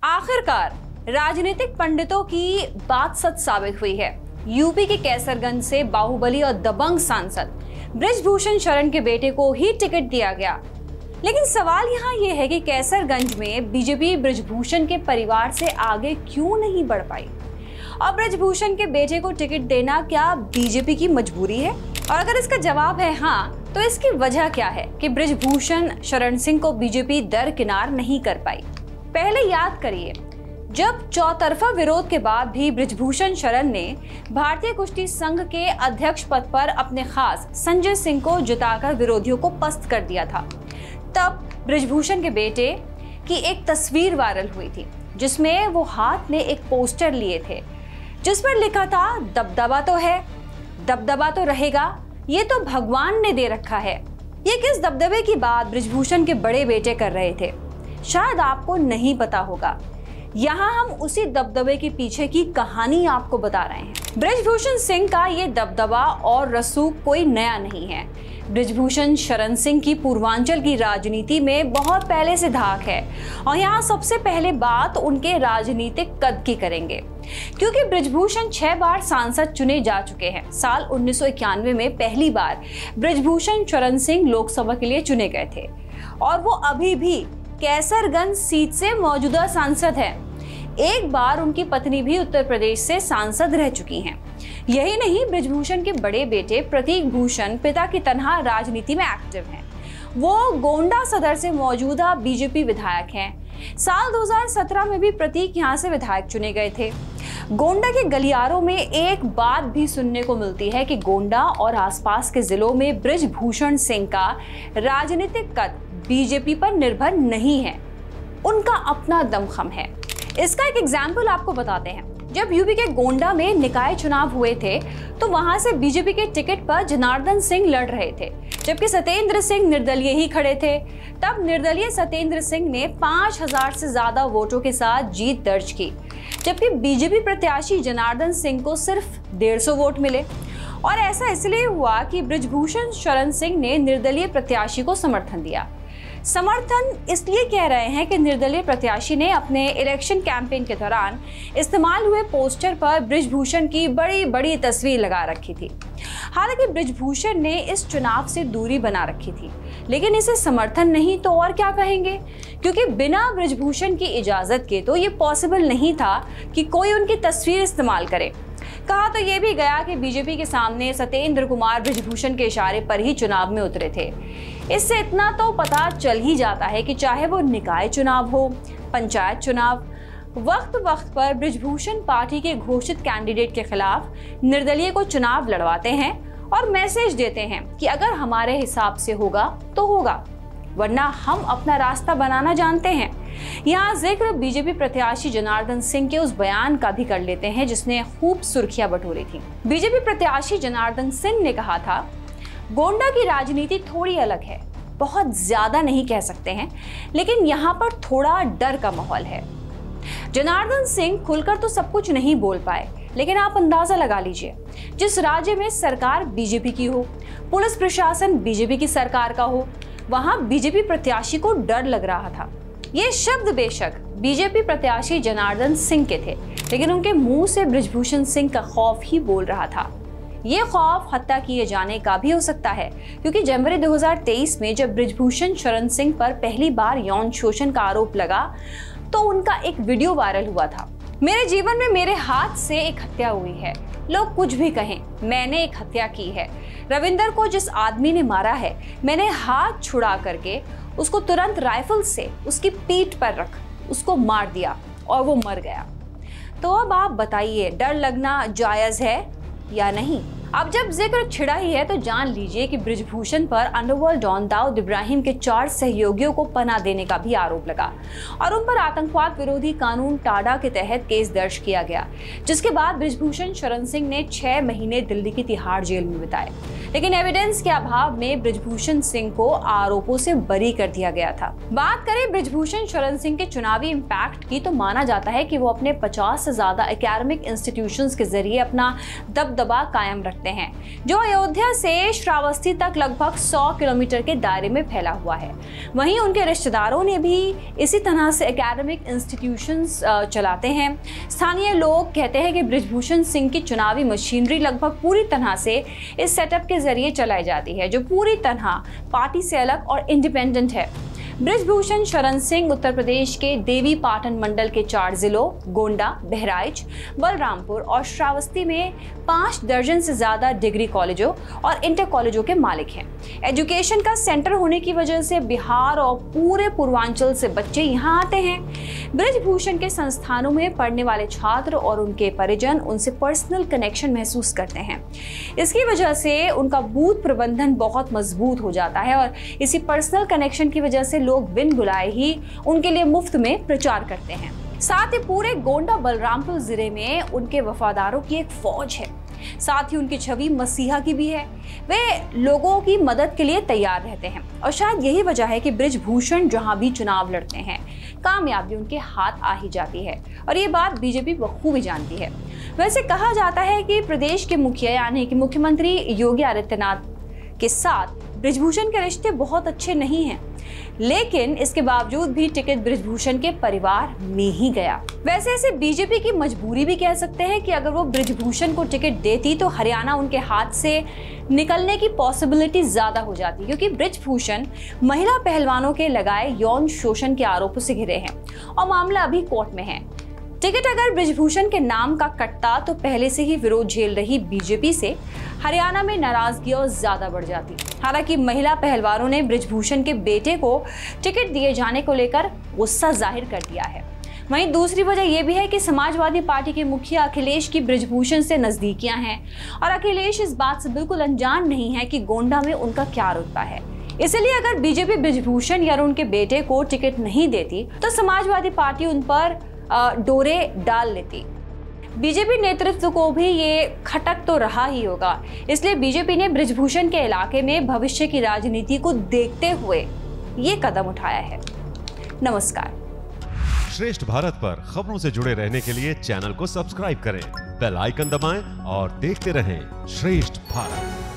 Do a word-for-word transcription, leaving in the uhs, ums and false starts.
आखिरकार राजनीतिक पंडितों की बात सच साबित हुई है। यूपी के कैसरगंज से बाहुबली और दबंग सांसद बृजभूषण शरण के बेटे को ही टिकट दिया गया। लेकिन सवाल यहाँ ये है कि कैसरगंज में बीजेपी बृजभूषण के परिवार से आगे क्यों नहीं बढ़ पाई और बृजभूषण के बेटे को टिकट देना क्या बीजेपी की मजबूरी है? और अगर इसका जवाब है हाँ, तो इसकी वजह क्या है कि बृजभूषण शरण सिंह को बीजेपी दरकिनार नहीं कर पाई? पहले याद करिए, जब चौतरफा विरोध के बाद भी बृजभूषण शरण ने भारतीय कुश्ती संघ के अध्यक्ष पद पर अपने खास संजय सिंह को जिताकर विरोधियों को पस्त कर दिया था, तब बृजभूषण के बेटे की एक तस्वीर वायरल हुई थी जिसमें वो हाथ में एक पोस्टर लिए थे जिस पर लिखा था, दबदबा तो है, दबदबा तो रहेगा, ये तो भगवान ने दे रखा है। ये किस दबदबे की बात बृजभूषण के बड़े बेटे कर रहे थे, शायद आपको नहीं पता होगा। यहाँ हम उसी दबदबे के पीछे की कहानी आपको बता रहे हैं। बृजभूषण सिंह का ये दबदबा और रसूख कोई नया नहीं है। बृजभूषण शरण सिंह की पूर्वांचल की राजनीति में बहुत पहले से धाक है और यहाँ सबसे पहले बात उनके राजनीतिक कद की करेंगे, क्योंकि बृजभूषण छह बार सांसद चुने जा चुके हैं। साल उन्नीस सौ इक्यानवे में पहली बार बृजभूषण शरण सिंह लोकसभा के लिए चुने गए थे और वो अभी भी कैसरगंज सीट से मौजूदा सांसद है। एक बार उनकी पत्नी भी उत्तर प्रदेश से सांसद रह चुकी हैं। यही नहीं, बृजभूषण के बड़े बेटे प्रतीक भूषण पिता की तरह राजनीति में एक्टिव हैं। वो गोंडा सदर से मौजूदा बीजेपी विधायक हैं। साल दो हज़ार सत्रह में भी प्रतीक यहां से विधायक चुने गए थे। गोंडा के गलियारों में एक बात भी सुनने को मिलती है कि गोंडा और आसपास के जिलों में बृजभूषण सिंह का राजनीतिक कद बीजेपी पर निर्भर नहीं है, उनका अपना दमखम है। इसका एक एग्जाम्पल आपको बताते हैं। जब यूपी के गोंडा में निकाय चुनाव हुए थे तो वहां से बीजेपी के टिकट पर जनार्दन सिंह लड़ रहे थे, जबकि सत्येंद्र सिंह निर्दलीय ही खड़े थे। तब निर्दलीय सत्येंद्र सिंह ने पांच हजार से ज्यादा वोटों के साथ जीत दर्ज की, जबकि बीजेपी प्रत्याशी जनार्दन सिंह को सिर्फ डेढ़ सौ वोट मिले। और ऐसा इसलिए हुआ कि बृजभूषण शरण सिंह ने निर्दलीय प्रत्याशी को समर्थन दिया। समर्थन इसलिए कह रहे हैं कि निर्दलीय प्रत्याशी ने अपने इलेक्शन कैंपेन के दौरान इस्तेमाल हुए पोस्टर पर बृजभूषण की बड़ी बड़ी तस्वीर लगा रखी थी। हालांकि बृजभूषण ने इस चुनाव से दूरी बना रखी थी, लेकिन इसे समर्थन नहीं तो और क्या कहेंगे, क्योंकि बिना बृजभूषण की इजाजत के तो ये पॉसिबल नहीं था कि कोई उनकी तस्वीर इस्तेमाल करे। कहा तो ये भी गया कि बीजेपी के सामने सत्येंद्र कुमार बृजभूषण के इशारे पर ही चुनाव में उतरे थे। इससे इतना तो पता चल ही जाता है कि चाहे वो निकाय चुनाव हो, पंचायत चुनाव, वक्त वक्त पर बृजभूषण पार्टी के घोषित कैंडिडेट के खिलाफ निर्दलीय को चुनाव लड़वाते हैं और मैसेज देते हैं कि अगर हमारे हिसाब से होगा तो होगा, वरना हम अपना रास्ता बनाना जानते हैं। यहाँ जिक्र बीजेपी प्रत्याशी जनार्दन सिंह के उस बयान का भी कर लेते हैं जिसने खूब सुर्खियां बटोरी थी। बीजेपी प्रत्याशी जनार्दन सिंह ने कहा था, गोंडा की राजनीति थोड़ी अलग है, बहुत ज्यादा नहीं कह सकते हैं, लेकिन यहाँ पर थोड़ा डर का माहौल है। जनार्दन सिंह खुलकर तो सब कुछ नहीं बोल पाए, लेकिन आप अंदाजा लगा लीजिए, जिस राज्य में सरकार बीजेपी की हो, पुलिस प्रशासन बीजेपी की सरकार का हो, वहां बीजेपी प्रत्याशी को डर लग रहा था। ये शब्द बेशक बीजेपी प्रत्याशी जनार्दन सिंह के थे, लेकिन उनके मुंह से बृजभूषण सिंह का खौफ ही बोल रहा था। ये खौफ हत्या किए जाने का भी हो सकता है, क्योंकि जनवरी दो हज़ार तेईस में जब बृजभूषण शरण सिंह पर पहली बार यौन शोषण का आरोप लगा तो उनका एक वीडियो वायरल हुआ था। मेरे जीवन में मेरे हाथ से एक हत्या हुई है, लोग कुछ भी कहें, मैंने एक हत्या की है। रविंदर को जिस आदमी ने मारा है, मैंने हाथ छुड़ा करके उसको तुरंत राइफल से उसकी पीठ पर रख उसको मार दिया और वो मर गया। तो अब आप बताइए, डर लगना जायज है या नहीं? अब जब जिक्र छिड़ा ही है तो जान लीजिए कि बृजभूषण पर अंडरवर्ल्ड डॉन दाऊद इब्राहिम के चार सहयोगियों को पनाह देने का भी आरोप लगा और उन पर आतंकवाद विरोधी कानून टाडा के तहत केस दर्ज किया गया, जिसके बाद बृजभूषण शरण सिंह ने छह महीने दिल्ली की तिहाड़ जेल में बिताए। लेकिन एविडेंस के अभाव में बृजभूषण सिंह को आरोपों से बरी कर दिया गया था। बात करें बृजभूषण शरण सिंह के चुनावी इम्पैक्ट की, तो माना जाता है कि वो अपने पचास से ज्यादा एकेडमिक इंस्टीट्यूशंस के जरिए अपना दबदबा कायम रख रखते हैं, जो अयोध्या से श्रावस्ती तक लगभग सौ किलोमीटर के दायरे में फैला हुआ है। वहीं उनके रिश्तेदारों ने भी इसी तरह से एकेडमिक इंस्टीट्यूशंस चलाते हैं। स्थानीय लोग कहते हैं कि बृजभूषण सिंह की चुनावी मशीनरी लगभग पूरी तरह से इस सेटअप के जरिए चलाई जाती है, जो पूरी तरह पार्टी से अलग और इंडिपेंडेंट है। बृजभूषण शरण सिंह उत्तर प्रदेश के देवी पाटन मंडल के चार जिलों गोंडा, बहराइच, बलरामपुर और श्रावस्ती में पांच दर्जन से ज्यादा डिग्री कॉलेजों और इंटर कॉलेजों के मालिक हैं। एजुकेशन का सेंटर होने की वजह से बिहार और पूरे पूर्वांचल से बच्चे यहाँ आते हैं। बृजभूषण के संस्थानों में पढ़ने वाले छात्र और उनके परिजन उनसे पर्सनल कनेक्शन महसूस करते हैं। इसकी वजह से उनका बूथ प्रबंधन बहुत मजबूत हो जाता है और इसी पर्सनल कनेक्शन की वजह से लोग बिन बुलाए ही उनके लिए मुफ्त में प्रचार करते हैं। साथ ही पूरे गोंडा बलरामपुर जिले में उनके वफादारों की एक फौज है। साथ ही उनकी छवि मसीहा की भी है। वे लोगों की मदद के लिए तैयार रहते हैं और शायद यही वजह है कि बृजभूषण जहां भी चुनाव लड़ते हैं, कामयाबी उनके हाथ आ ही जाती है और ये बात बीजेपी बखूबी जानती है। वैसे कहा जाता है कि प्रदेश के मुखिया यानी कि मुख्यमंत्री योगी आदित्यनाथ के साथ बृजभूषण के रिश्ते बहुत अच्छे नहीं हैं, लेकिन इसके बावजूद भी टिकट बृजभूषण के परिवार में ही गया। वैसे इसे बीजेपी की मजबूरी भी कह सकते हैं कि अगर वो बृजभूषण को टिकट देती तो हरियाणा उनके हाथ से निकलने की पॉसिबिलिटी ज्यादा हो जाती, क्योंकि बृजभूषण महिला पहलवानों के लगाए यौन शोषण के आरोपों से घिरे हैं और मामला अभी कोर्ट में है। टिकट अगर बृजभूषण के नाम का कटता तो पहले से ही विरोध झेल रही बीजेपी से हरियाणा में नाराजगी और ज्यादा बढ़ जाती। हालांकि महिला पहलवानों ने बृजभूषण के बेटे को टिकट दिए जाने को लेकर गुस्सा जाहिर कर दिया है। वहीं दूसरी वजह यह भी है कि समाजवादी पार्टी के मुखिया अखिलेश की बृजभूषण से नजदीकियां हैं और अखिलेश इस बात से बिल्कुल अनजान नहीं है कि गोंडा में उनका क्या रुतबा है। इसलिए अगर बीजेपी बृजभूषण या उनके बेटे को टिकट नहीं देती तो समाजवादी पार्टी उन पर डोरे डाल लेती। बीजेपी नेतृत्व को भी ये खटक तो रहा ही होगा, इसलिए बीजेपी ने बृजभूषण के इलाके में भविष्य की राजनीति को देखते हुए ये कदम उठाया है। नमस्कार। श्रेष्ठ भारत पर खबरों से जुड़े रहने के लिए चैनल को सब्सक्राइब करें, बेल आइकन दबाएं और देखते रहें श्रेष्ठ भारत।